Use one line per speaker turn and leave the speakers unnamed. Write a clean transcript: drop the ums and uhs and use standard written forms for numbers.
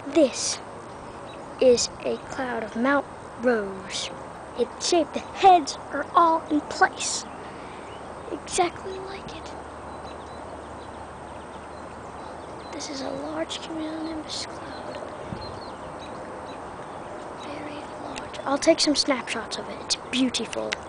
This is a cloud of Mount Rose. It's shaped, the heads are all in place. Exactly like it. This is a large cumulonimbus cloud. Very large. I'll take some snapshots of it. It's beautiful.